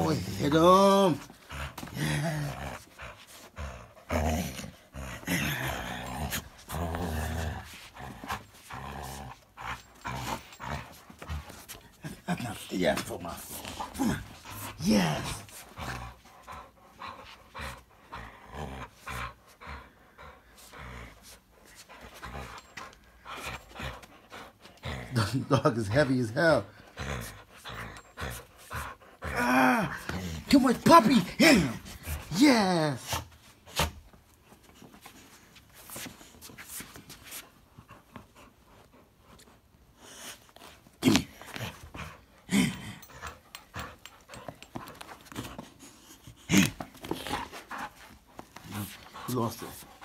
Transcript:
boy. Hit him. Yeah. Yeah, for my. Yes. The dog is heavy as hell. Ah, too much puppy. Hit him. Yes. Gimme. He lost it.